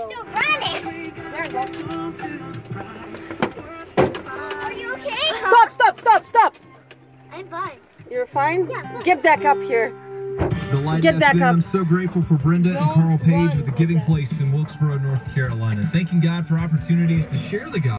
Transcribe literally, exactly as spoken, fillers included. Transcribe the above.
still running. There we go. Are you okay? Stop, stop, stop, stop. I'm fine. You're fine? Yeah. Look. Get back up here. The Light Get back F M, up. I'm so grateful for Brenda and Carl Page with the Giving Place in Wilkesboro, North Carolina. Thanking God for opportunities to share the gospel.